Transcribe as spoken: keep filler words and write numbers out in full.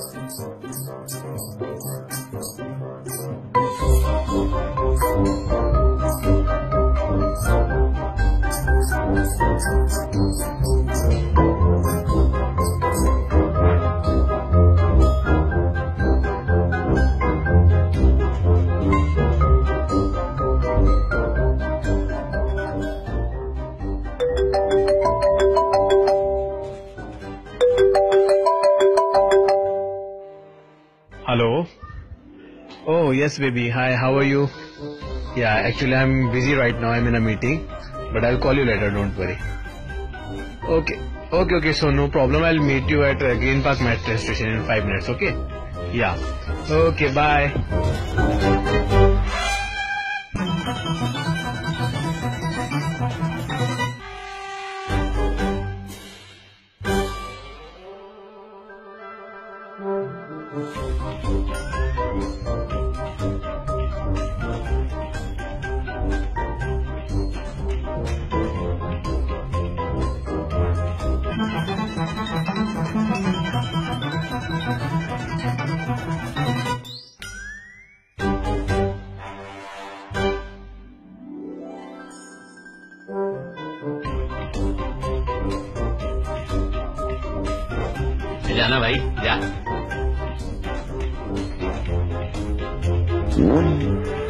Hello. Oh, yes, baby. Hi, how are you? Yeah, actually, I'm busy right now. I'm in a meeting, but I'll call you later. Don't worry. Okay. Okay, okay. So, no problem. I'll meet you at uh, Green Park Metro Station in five minutes. Okay? Yeah. Okay, bye. जाना भाई जा।